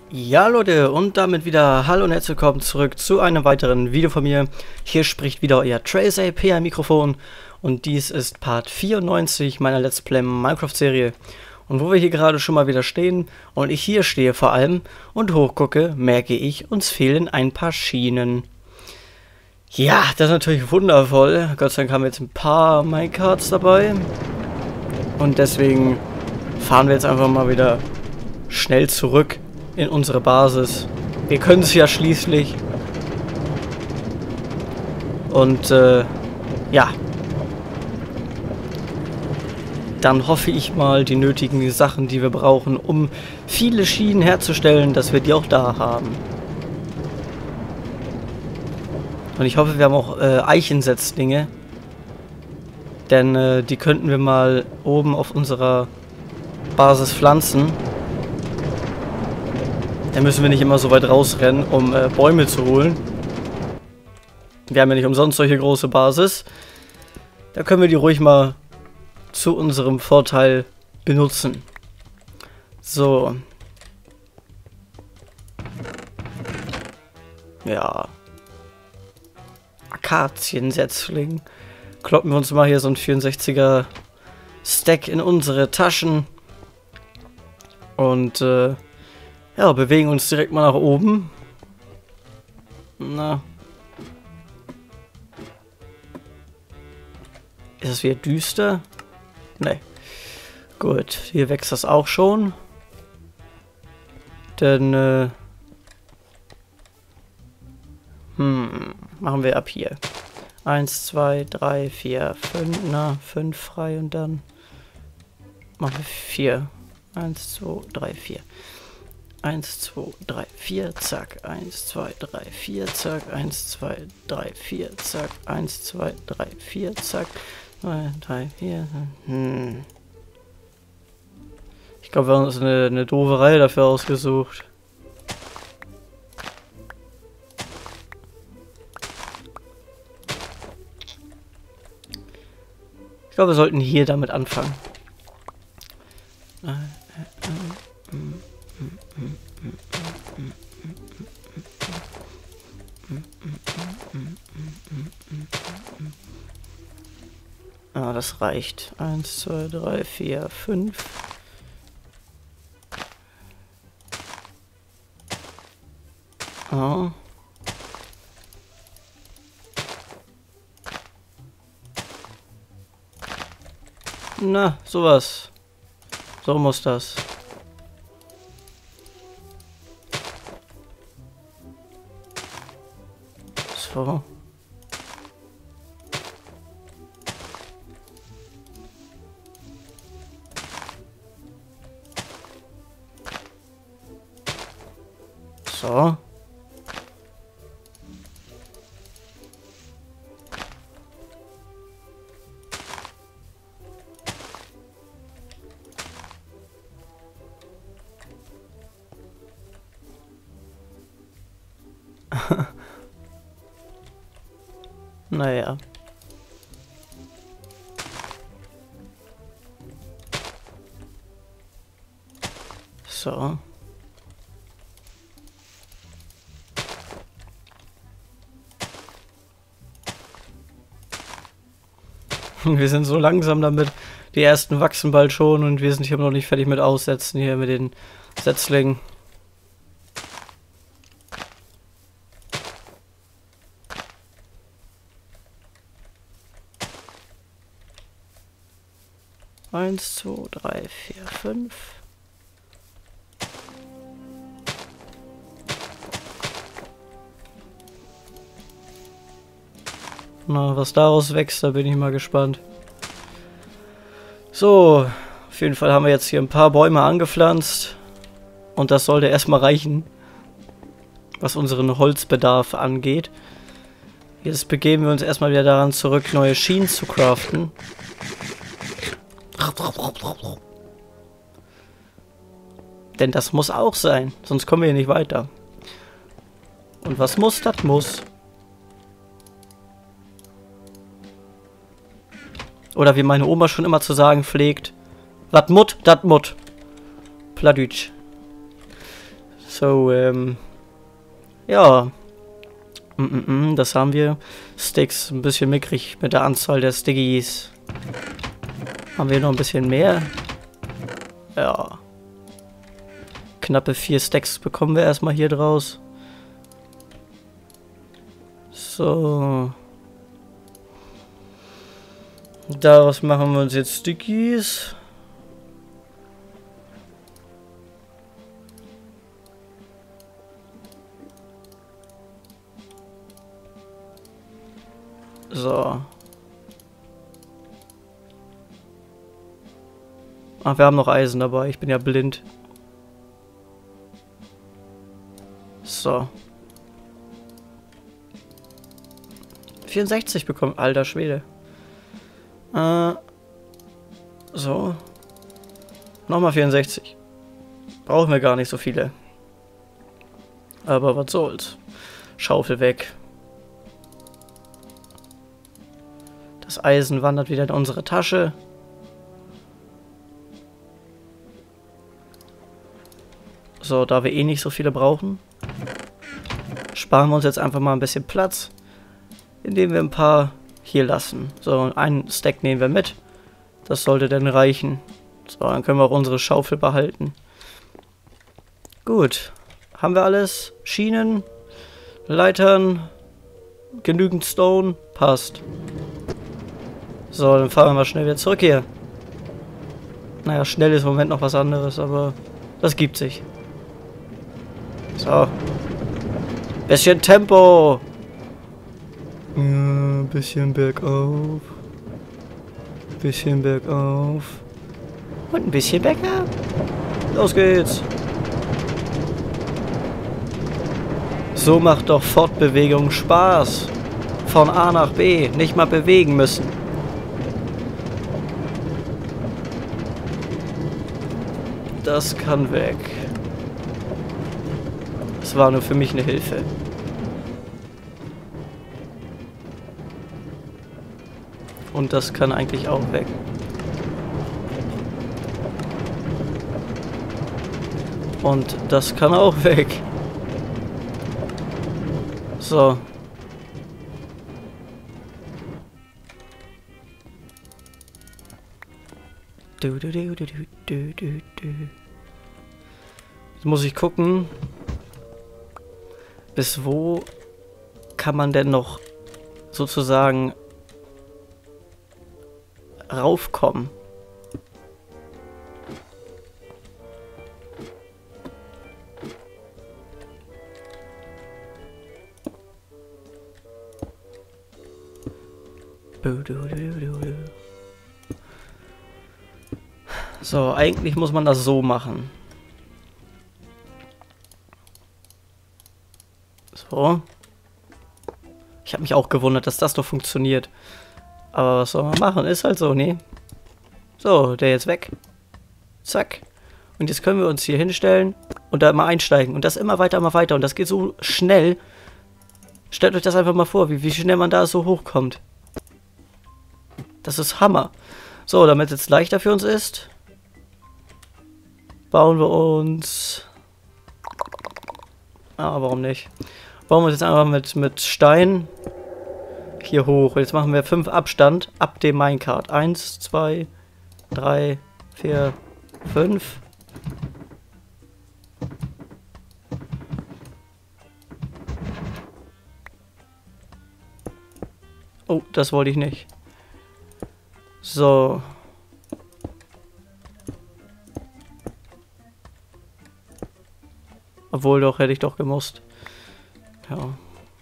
Ja Leute, und damit wieder hallo und herzlich willkommen zurück zu einem weiteren Video von mir. Hier spricht wieder euer TraceAP am Mikrofon und dies ist Part 94 meiner Let's Play Minecraft Serie. Und wo wir hier gerade schon mal wieder stehen und ich hier stehe vor allem und hochgucke, merke ich, uns fehlen ein paar Schienen. Ja, das ist natürlich wundervoll. Gott sei Dank haben wir jetzt ein paar Minecarts dabei. Und deswegen fahren wir jetzt einfach mal wieder schnell zurück in unsere Basis. Wir können es ja schließlich. Und ja. Dann hoffe ich mal, die nötigen Sachen, die wir brauchen, um viele Schienen herzustellen, dass wir die auch da haben. Und ich hoffe, wir haben auch Eichensetzlinge. Denn die könnten wir mal oben auf unserer Basis pflanzen. Da müssen wir nicht immer so weit rausrennen, um Bäume zu holen. Wir haben ja nicht umsonst solche große Basis. Da können wir die ruhig mal zu unserem Vorteil benutzen. So. Ja. Akaziensetzling. Kloppen wir uns mal hier so ein 64er Stack in unsere Taschen. Und ja, bewegen uns direkt mal nach oben. Na. Ist es wieder düster? Nee. Gut, hier wächst das auch schon. Dann, machen wir ab hier. 1, 2, 3, 4, 5, na, 5 frei und dann machen wir 4. 1, 2, 3, 4. 1, 2, 3, 4, zack, 1, 2, 3, 4, zack, 1, 2, 3, 4, zack, 1, 2, 3, 4, zack, 2, 3, 4, Ich glaube, wir haben uns eine doofe Reihe dafür ausgesucht. Ich glaube, wir sollten hier damit anfangen. Ah, das reicht. 1, 2, 3, 4, 5. Oh. Na, sowas. So muss das. So. So. Naja. So. Wir sind so langsam damit. Die ersten wachsen bald schon und wir sind hier noch nicht fertig mit Aussetzen hier mit den Setzlingen. Eins, 2, 3, 4, 5. Na, was daraus wächst, da bin ich mal gespannt. So, auf jeden Fall haben wir jetzt hier ein paar Bäume angepflanzt. Und das sollte erstmal reichen, was unseren Holzbedarf angeht. Jetzt begeben wir uns erstmal wieder daran zurück, neue Schienen zu craften. Denn das muss auch sein, sonst kommen wir hier nicht weiter. Und was muss, das muss. Oder wie meine Oma schon immer zu sagen pflegt, wat mut, dat mut. Pladütsch. So, ja. Das haben wir. Sticks, ein bisschen mickrig mit der Anzahl der Stickies. Haben wir noch ein bisschen mehr? Ja. Knappe 4 Stacks bekommen wir erstmal hier draus. So. Daraus machen wir uns jetzt Stickies. So. Ach, wir haben noch Eisen dabei. Ich bin ja blind. So. 64 bekommen. Alter Schwede. So. Nochmal 64. Brauchen wir gar nicht so viele. Aber was soll's. Schaufel weg. Das Eisen wandert wieder in unsere Tasche. So, da wir eh nicht so viele brauchen, sparen wir uns jetzt einfach mal ein bisschen Platz, indem wir ein paar hier lassen. So, einen Stack nehmen wir mit. Das sollte dann reichen. So, dann können wir auch unsere Schaufel behalten. Gut. Haben wir alles? Schienen, Leitern, genügend Stone? Passt. So, dann fahren wir mal schnell wieder zurück hier. Naja, schnell ist im Moment noch was anderes, aber das gibt sich. So. Bisschen Tempo. Ja, bisschen bergauf. Bisschen bergauf. Und ein bisschen bergab. Los geht's. So macht doch Fortbewegung Spaß. Von A nach B. Nicht mal bewegen müssen. Das kann weg. Das war nur für mich eine Hilfe. Und das kann eigentlich auch weg. Und das kann auch weg. So. Jetzt muss ich gucken, bis wo kann man denn noch sozusagen raufkommen. So, eigentlich muss man das so machen. So. Ich habe mich auch gewundert, dass das doch funktioniert. Aber was soll man machen? Ist halt so, ne? So, der jetzt weg. Zack. Und jetzt können wir uns hier hinstellen und da mal einsteigen. Und das immer weiter, immer weiter. Und das geht so schnell. Stellt euch das einfach mal vor, wie schnell man da so hochkommt. Das ist Hammer. So, damit es jetzt leichter für uns ist, bauen wir uns... Ah, warum nicht? Bauen wir uns jetzt einfach mit Stein hier hoch. Jetzt machen wir 5 Abstand ab dem Minecart. 1, 2, 3, 4, 5. Oh, das wollte ich nicht. So. Obwohl, doch, hätte ich doch gemusst. Ja.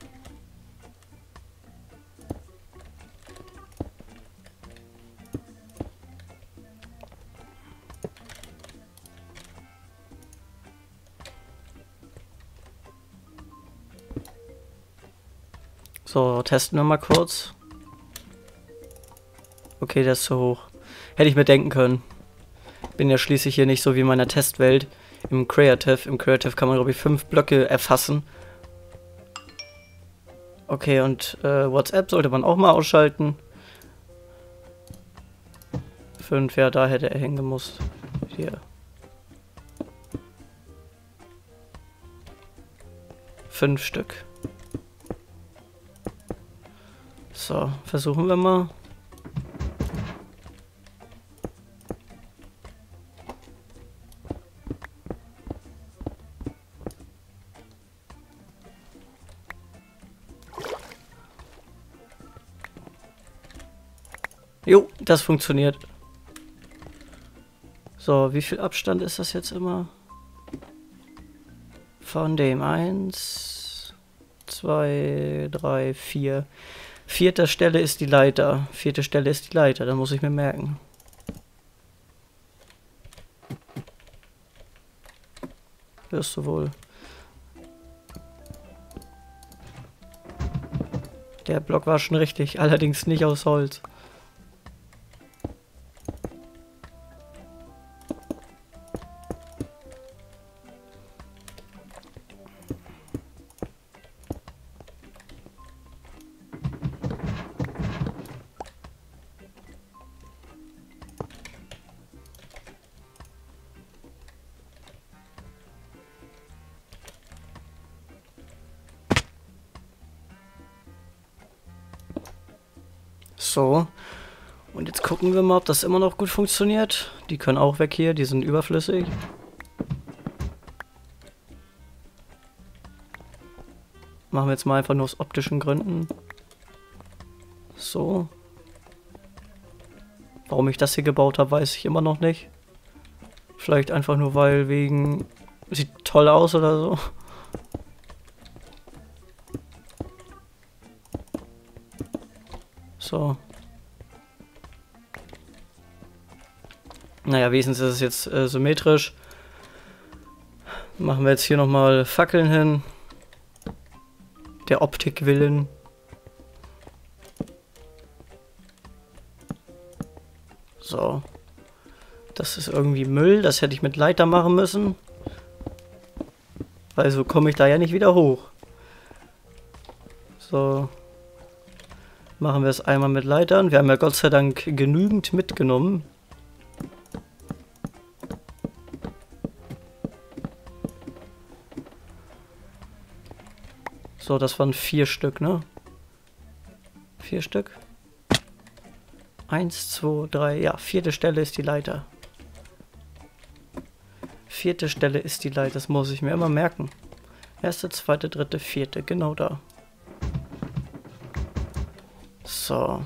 So, testen wir mal kurz. Okay, der ist zu hoch. Hätte ich mir denken können. Bin ja schließlich hier nicht so wie in meiner Testwelt. Im Creative. Im Creative kann man, glaube ich, 5 Blöcke erfassen. Okay, und WhatsApp sollte man auch mal ausschalten. 5, ja, da hätte er hingemusst. Hier. 5 Stück. So, versuchen wir mal. Jo, das funktioniert. So, wie viel Abstand ist das jetzt immer? Von dem 1, 2, 3, 4. Vierte Stelle ist die Leiter. Vierte Stelle ist die Leiter, da muss ich mir merken. Wirst du wohl. Der Block war schon richtig, allerdings nicht aus Holz. So, und jetzt gucken wir mal, ob das immer noch gut funktioniert. Die können auch weg hier, die sind überflüssig. Machen wir jetzt mal einfach nur aus optischen Gründen. So. Warum ich das hier gebaut habe, weiß ich immer noch nicht. Vielleicht einfach nur, weil wegen... Sieht toll aus oder so. So. Naja, wenigstens ist es jetzt symmetrisch. Machen wir jetzt hier nochmal Fackeln hin. Der Optik willen. So. Das ist irgendwie Müll. Das hätte ich mit Leiter machen müssen. Weil so komme ich da ja nicht wieder hoch. So. Machen wir es einmal mit Leitern. Wir haben ja Gott sei Dank genügend mitgenommen. So, das waren 4 Stück, ne? 4 Stück? 1, 2, 3, ja, vierte Stelle ist die Leiter. Vierte Stelle ist die Leiter, das muss ich mir immer merken. Erste, zweite, dritte, vierte, genau da. So.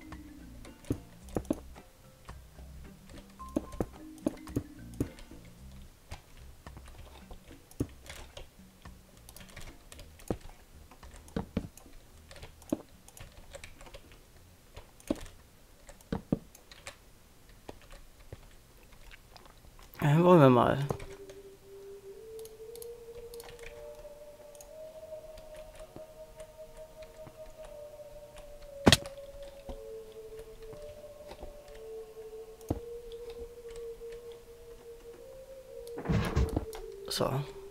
Wollen wir mal. So.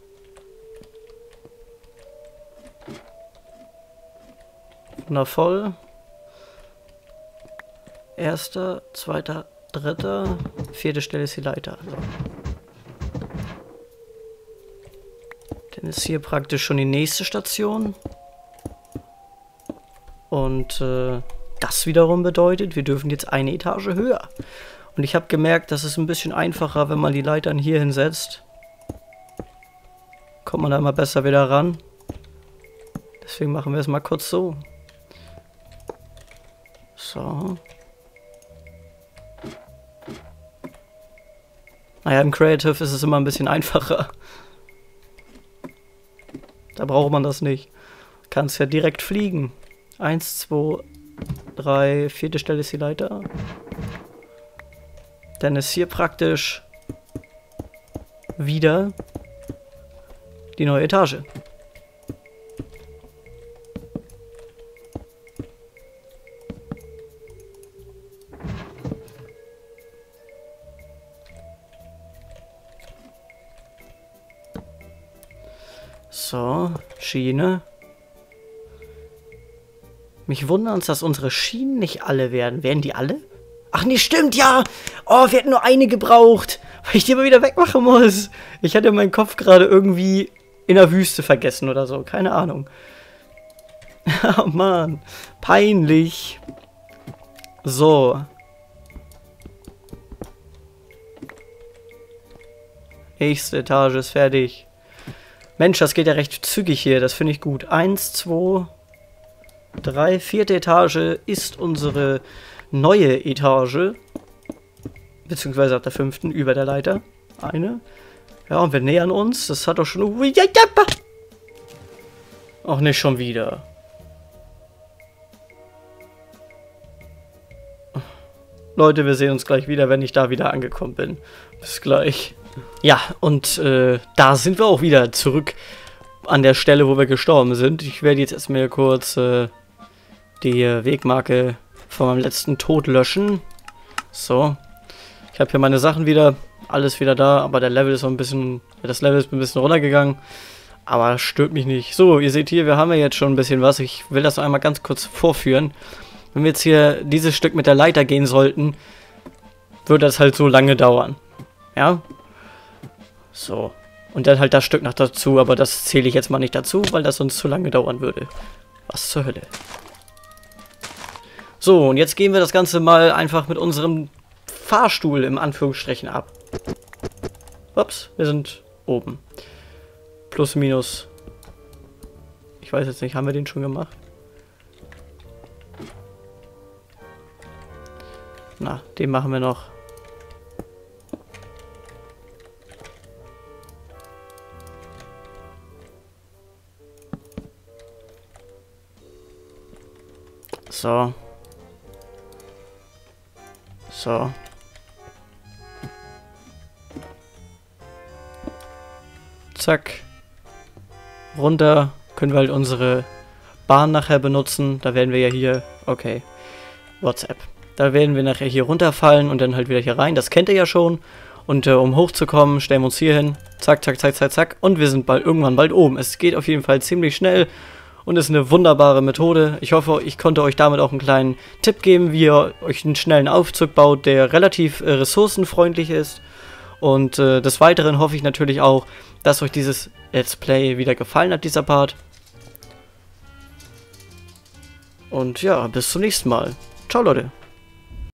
Wundervoll. Erster, zweiter, dritter, vierte Stelle ist die Leiter. So. Dann ist hier praktisch schon die nächste Station. Und das wiederum bedeutet, wir dürfen jetzt eine Etage höher. Und ich habe gemerkt, das ist ein bisschen einfacher, wenn man die Leitern hier hinsetzt. Kommt man da immer besser wieder ran. Deswegen machen wir es mal kurz so. So. Naja, im Creative ist es immer ein bisschen einfacher. Da braucht man das nicht. Du kannst ja direkt fliegen. 1, 2, 3, vierte Stelle ist die Leiter. Dann ist hier praktisch wieder die neue Etage. So, Schiene. Mich wundert, dass unsere Schienen nicht alle werden. Werden die alle? Ach nee, stimmt, ja! Oh, wir hätten nur eine gebraucht, weil ich die immer wieder wegmachen muss. Ich hatte in meinem Kopf gerade irgendwie in der Wüste vergessen oder so. Keine Ahnung. Oh Mann. Peinlich. So. Nächste Etage ist fertig. Mensch, das geht ja recht zügig hier. Das finde ich gut. 1, 2, 3, 4. Etage ist unsere neue Etage. Beziehungsweise auf der 5. über der Leiter. Eine. Ja, und wir nähern uns. Das hat doch schon... Auch nicht schon wieder. Leute, wir sehen uns gleich wieder, wenn ich da wieder angekommen bin. Bis gleich. Ja, und da sind wir auch wieder zurück an der Stelle, wo wir gestorben sind. Ich werde jetzt erstmal kurz die Wegmarke von meinem letzten Tod löschen. So. Ich habe hier meine Sachen wieder. Alles wieder da, aber der Level ist so ein bisschen... Das Level ist ein bisschen runtergegangen. Aber das stört mich nicht. So, ihr seht hier, wir haben ja jetzt schon ein bisschen was. Ich will das noch einmal ganz kurz vorführen. Wenn wir jetzt hier dieses Stück mit der Leiter gehen sollten, würde das halt so lange dauern. Ja? So. Und dann halt das Stück noch dazu, aber das zähle ich jetzt mal nicht dazu, weil das sonst zu lange dauern würde. Was zur Hölle. So, und jetzt gehen wir das Ganze mal einfach mit unserem Fahrstuhl im Anführungsstrichen ab. Ups, wir sind oben. Plus, minus. Ich weiß jetzt nicht, haben wir den schon gemacht? Na, den machen wir noch. So. So. Zack. Runter können wir halt unsere Bahn nachher benutzen. Da werden wir ja hier... Okay. WhatsApp. Da werden wir nachher hier runterfallen und dann halt wieder hier rein. Das kennt ihr ja schon. Und um hochzukommen, stellen wir uns hier hin. Zack, zack, zack, zack, zack. Und wir sind irgendwann bald oben. Es geht auf jeden Fall ziemlich schnell. Und ist eine wunderbare Methode. Ich hoffe, ich konnte euch damit auch einen kleinen Tipp geben, wie ihr euch einen schnellen Aufzug baut, der relativ ressourcenfreundlich ist. Und des Weiteren hoffe ich natürlich auch, dass euch dieses Let's Play wieder gefallen hat, dieser Part. Und ja, bis zum nächsten Mal. Ciao, Leute.